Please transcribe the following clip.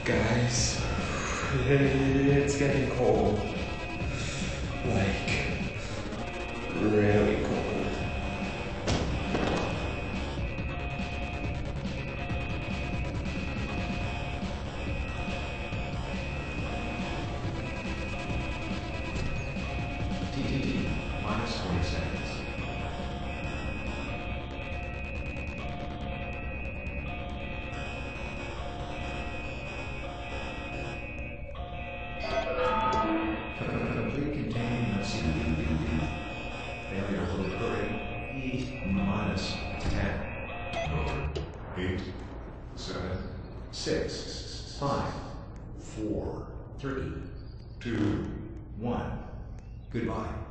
Guys, it's getting cold. Like, really cold. TTT, minus 20 seconds. Complete containment of CPU. Failure will occur in minus 10. 8, 7, 6, 5, 4, 3, 2, 1. Goodbye.